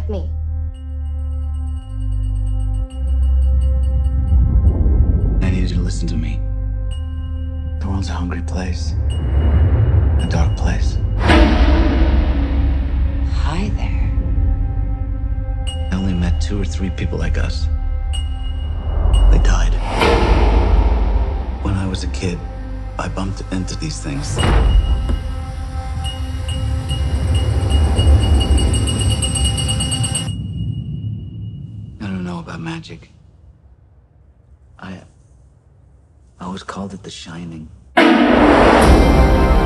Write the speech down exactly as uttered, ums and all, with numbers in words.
like me. I need you to listen to me. The world's a hungry place. A dark place. Hi there. I only met two or three people like us. They died. When I was a kid, I bumped into these things. I don't know about magic. I... I always called it the Shining.